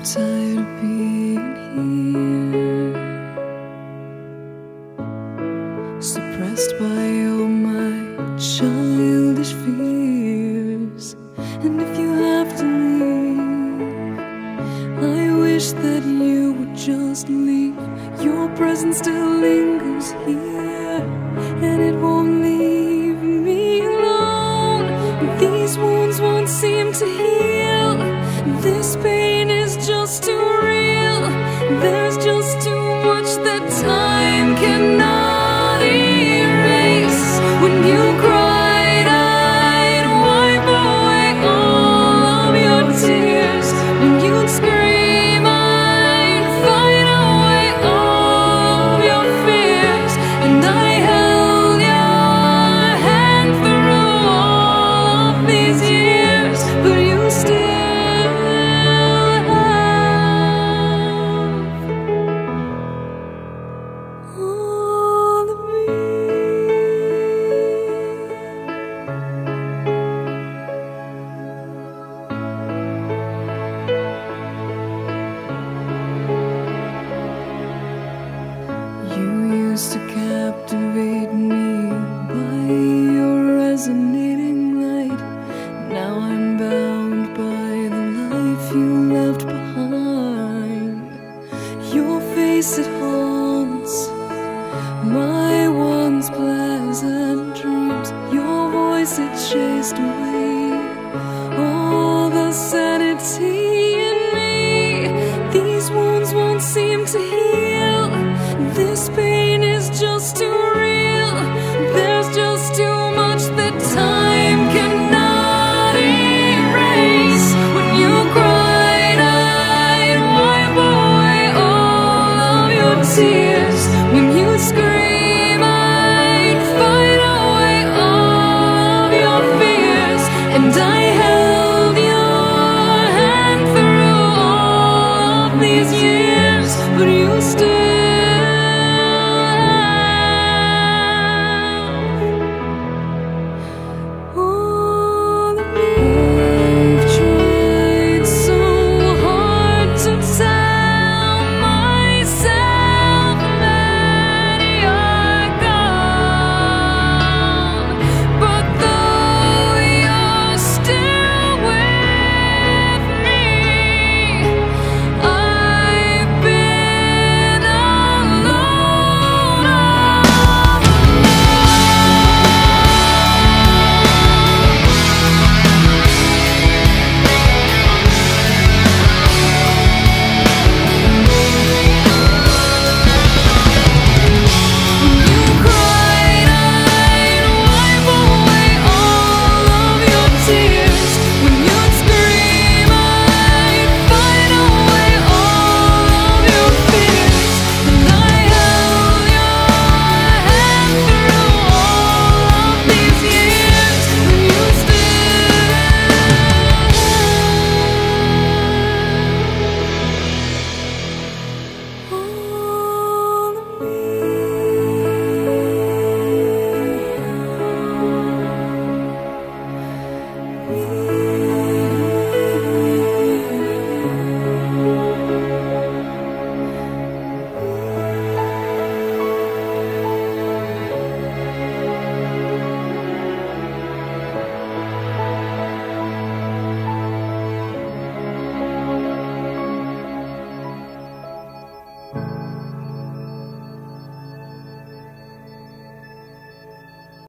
tired of being here, suppressed by all my childish fears. And if you have to leave, I wish that you would just leave. Your presence still lingers here, and it won't leave me alone. These wounds won't seem to heal. This pain is just too real. There's just too much that time cannot erase. When you cried, I'd wipe away all of your tears. When you'd scream, I'd fight away all of your fears. And I held your hand through all of these years, but you still used to captivate me by your resonating light. Now I'm bound by the life you left behind. Your face, it haunts my once pleasant dreams. Your voice, it chased away all the sanity in me. These wounds won't seem to heal. This pain is just too real. There's just too much that time cannot erase. When you cried, I'd wipe away all of your tears. When you scream, I'd fight away all of your fears. And I held your hand through all of these years, but you still